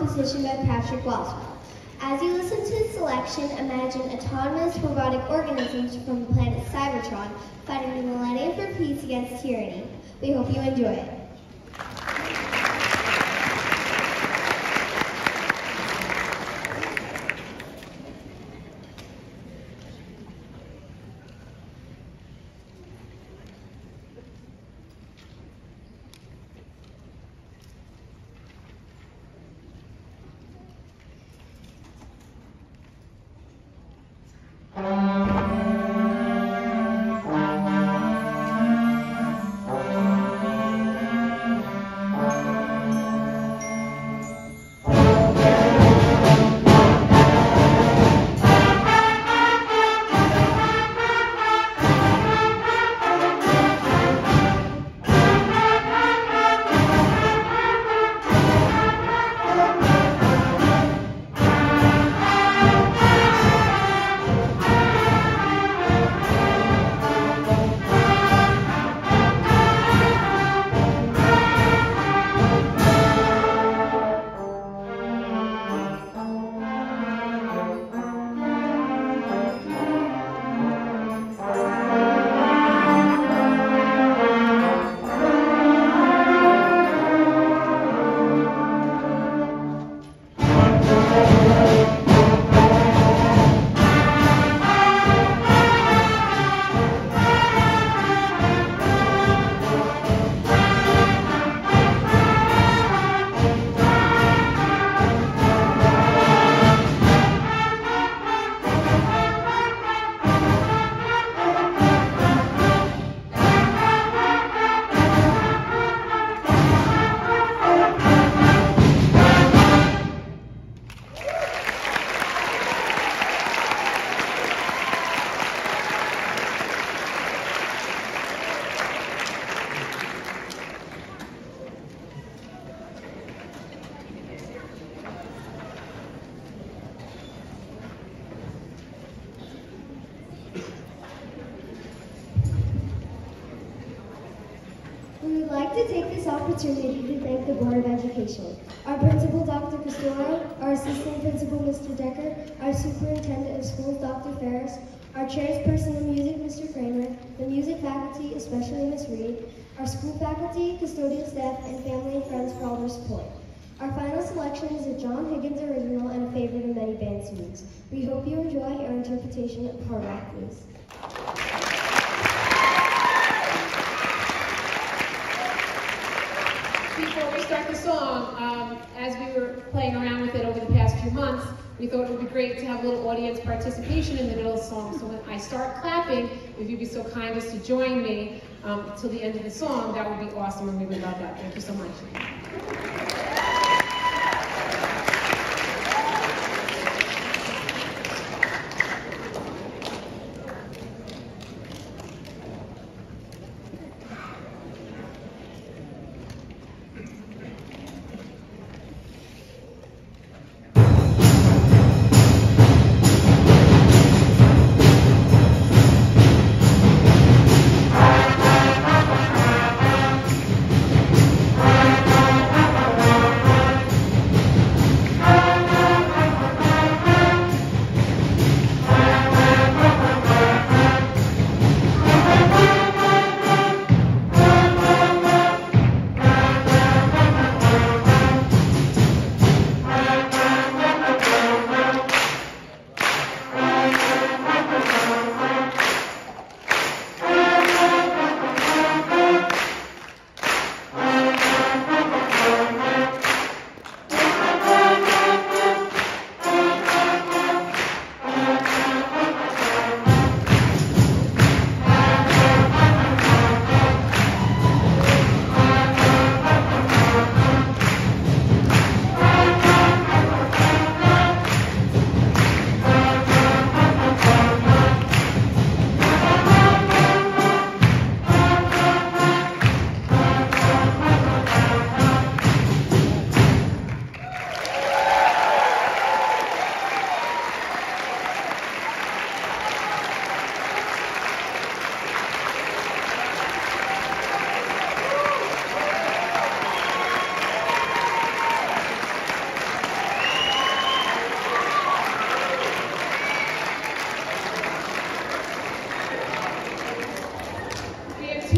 composition by Patrick Boswell. As you listen to his selection, imagine autonomous robotic organisms from the planet Cybertron fighting the millennium for peace against tyranny. We hope you enjoy it. We would like to take this opportunity to thank the Board of Education, our Principal, Dr. Castoro, our Assistant Principal, Mr. Decker, our Superintendent of Schools, Dr. Ferris, our Chairperson of Music, Mr. Kramer, the music faculty, especially Ms. Reed, our school faculty, custodial staff, and family and friends for all their support. Our final selection is a John Higgins original and a favorite of many band students. We hope you enjoy our interpretation of Hard Rock Blues. Before we start the song, as we were playing around with it over the past few months, we thought it would be great to have a little audience participation in the middle of the song. So when I start clapping, if you'd be so kind as to join me till the end of the song, that would be awesome, and we would love that. Thank you so much.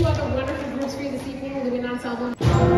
two other wonderful groups for you this evening, the Wind Ensemble.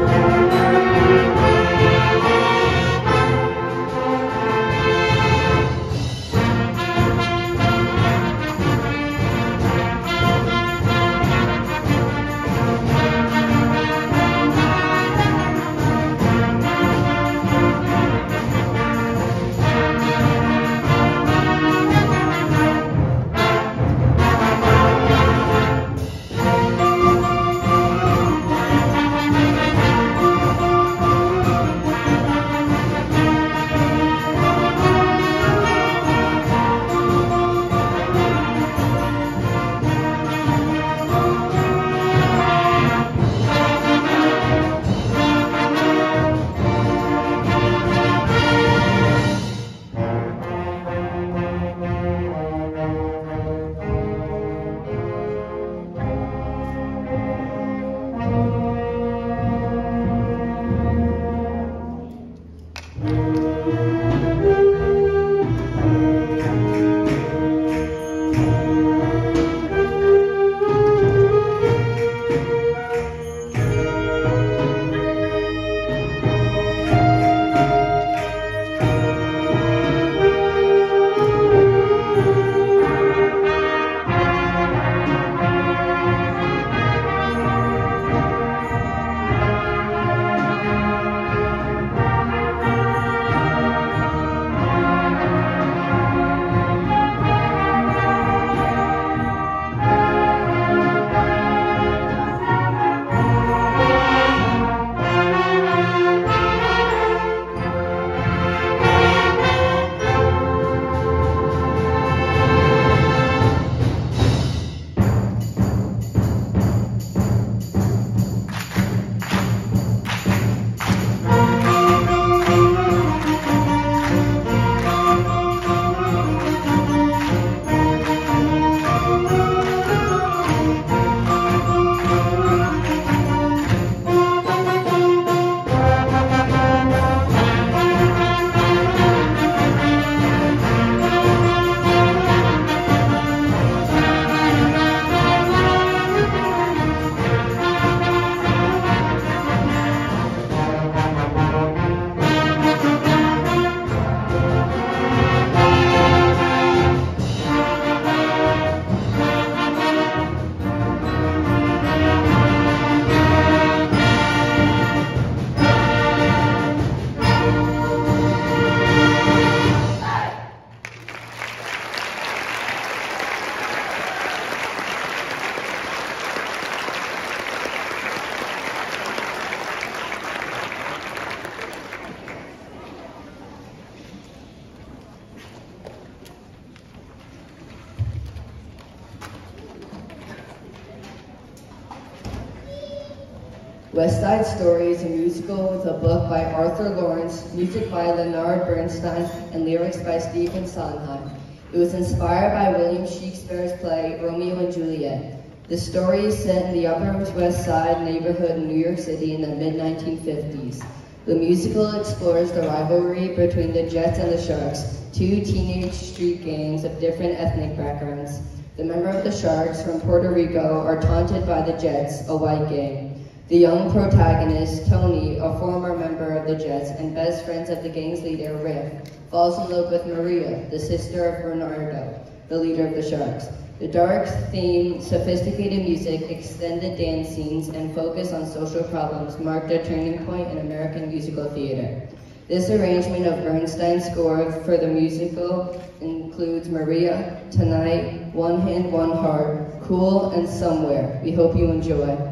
West Side Story is a musical with a book by Arthur Lawrence, music by Leonard Bernstein, and lyrics by Stephen Sondheim. It was inspired by William Shakespeare's play Romeo and Juliet. The story is set in the Upper West Side neighborhood in New York City in the mid-1950s. The musical explores the rivalry between the Jets and the Sharks, two teenage street gangs of different ethnic backgrounds. The members of the Sharks from Puerto Rico are taunted by the Jets, a white gang. The young protagonist, Tony, a former member of the Jets and best friends of the gang's leader, Rick, falls in love with Maria, the sister of Bernardo, the leader of the Sharks. The dark theme, sophisticated music, extended dance scenes, and focus on social problems marked a turning point in American musical theater. This arrangement of Bernstein's score for the musical includes Maria, Tonight, One Hand, One Heart, Cool, and Somewhere. We hope you enjoy.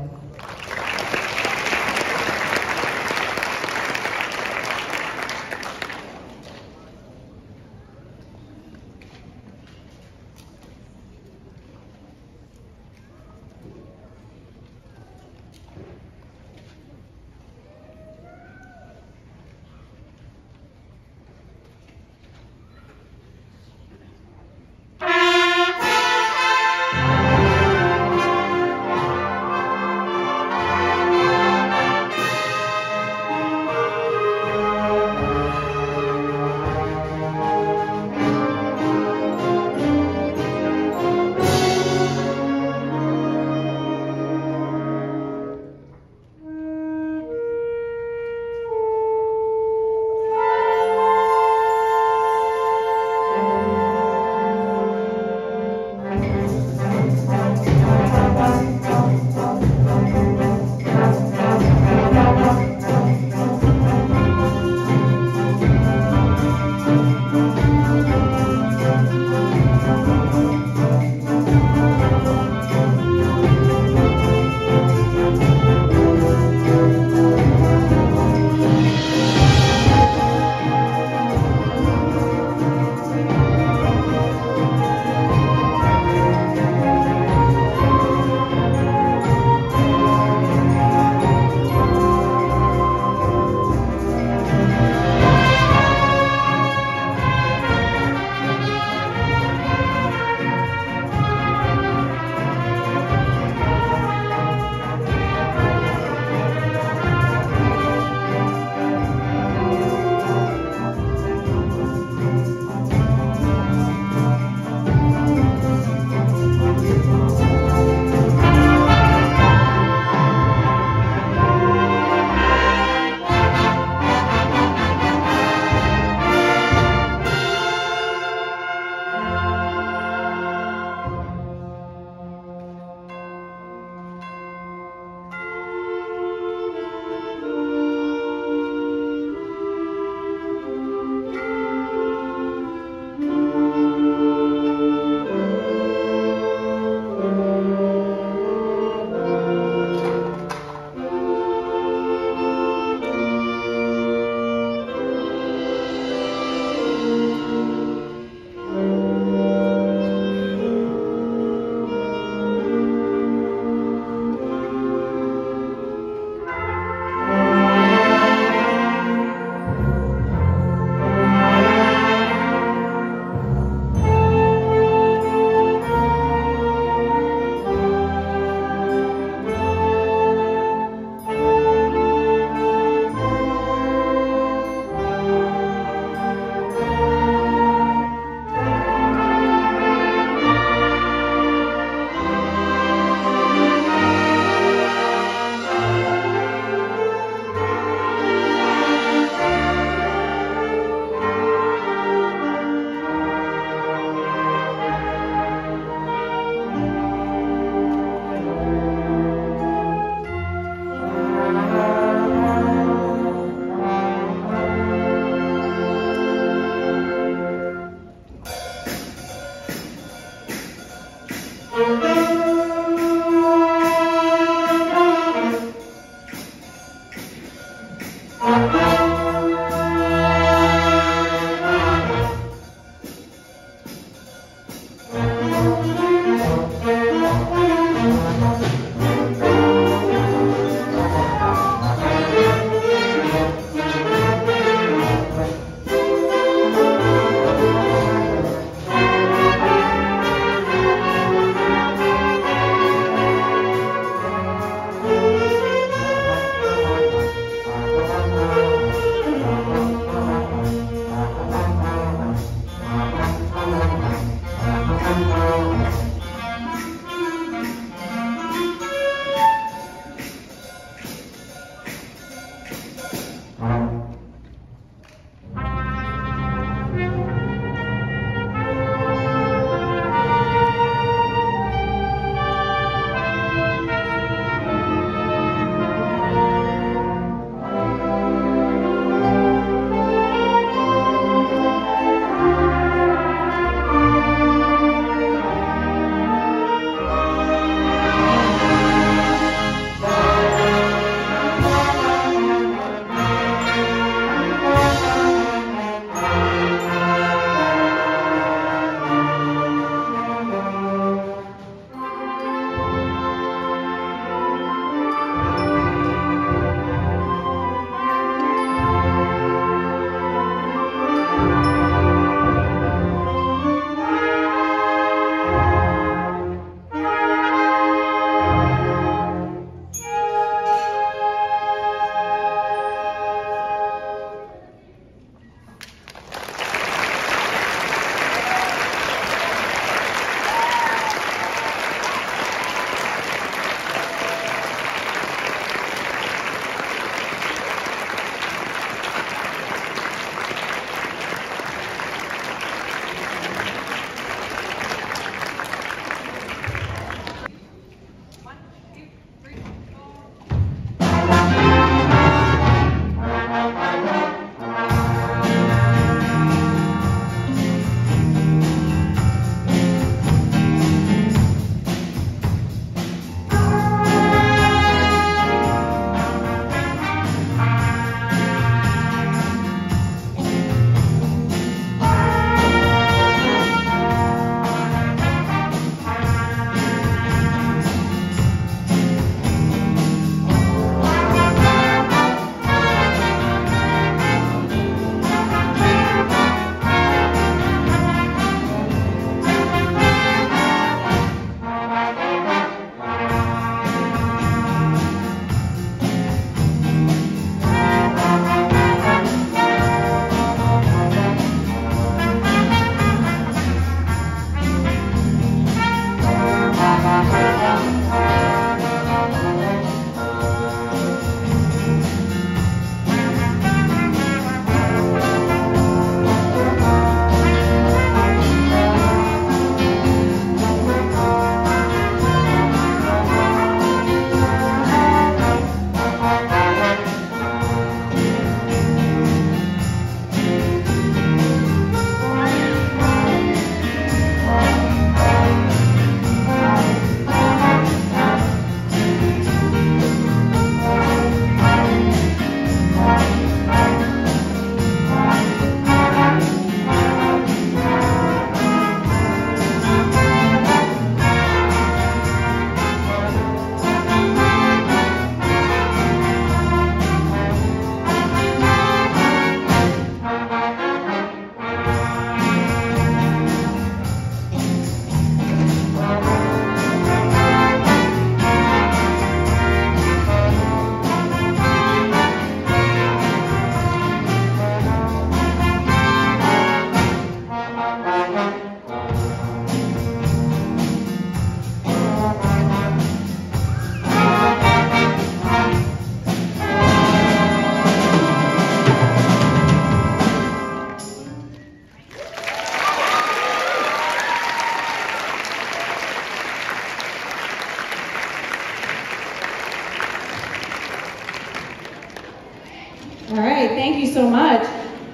All right, thank you so much.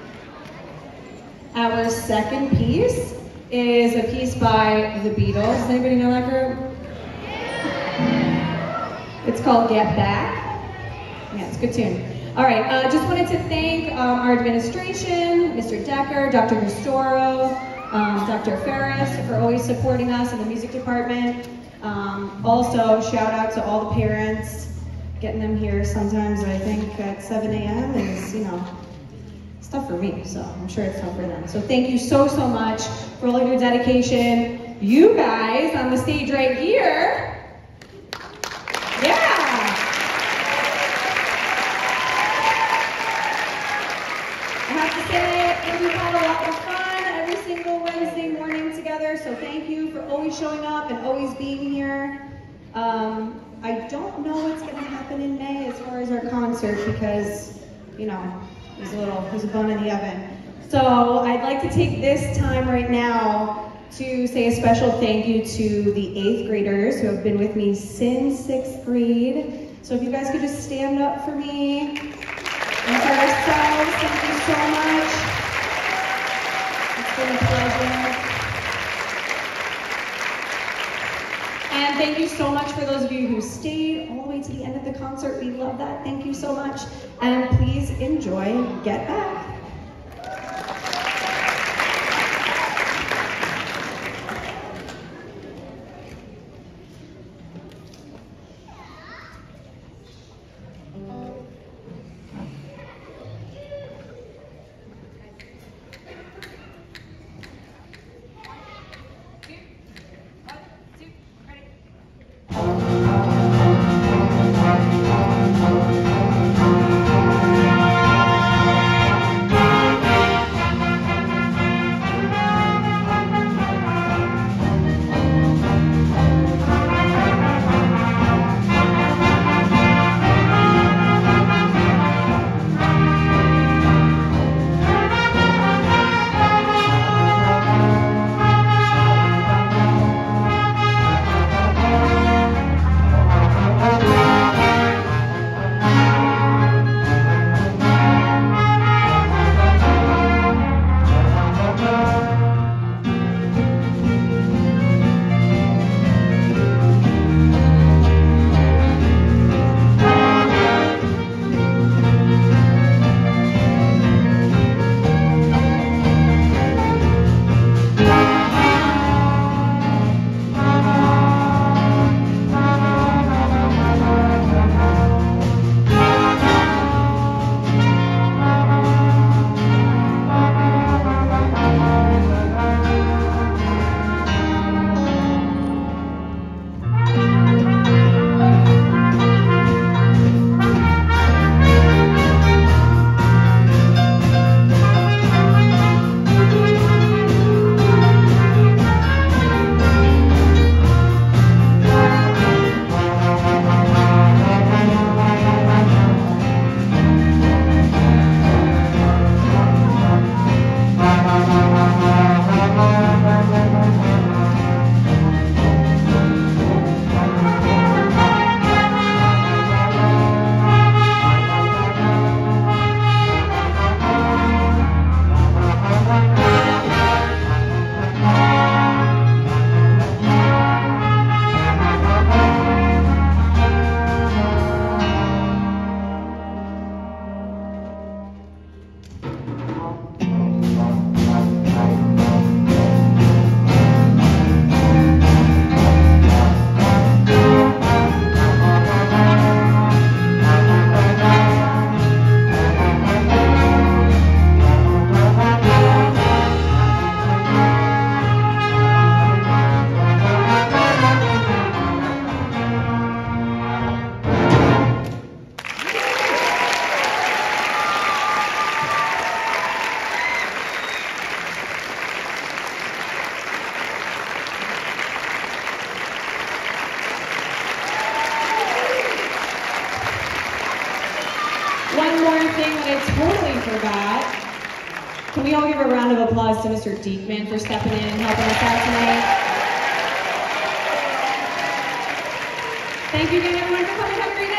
Our second piece is a piece by the Beatles. Does anybody know that group? It's called Get Back. Yeah, it's a good tune. All right, just wanted to thank our administration, Mr. Decker, Dr. Nestoro, Dr. Ferris for always supporting us in the music department. Also, shout out to all the parents. Getting them here sometimes, I think, at 7 a.m. is, it's tough for me, so I'm sure it's tough for them. So thank you so, so much for all of your dedication. You guys on the stage right here. Yeah. I have to say, we've had a lot of fun every single Wednesday morning together, so thank you for always showing up and always being here. I don't know what's going to happen in May as far as our concert because, there's a bone in the oven. So I'd like to take this time right now to say a special thank you to the 8th graders who have been with me since 6th grade. So if you guys could just stand up for me and for yourselves, thank you so much. It's been a pleasure. And thank you so much for those of you who stayed all the way to the end of the concert. We love that. Thank you so much. And please enjoy Get Back. Can we all give a round of applause to Mr. Diekman for stepping in and helping us out tonight? Thank you again, everyone, for coming. Have a great night.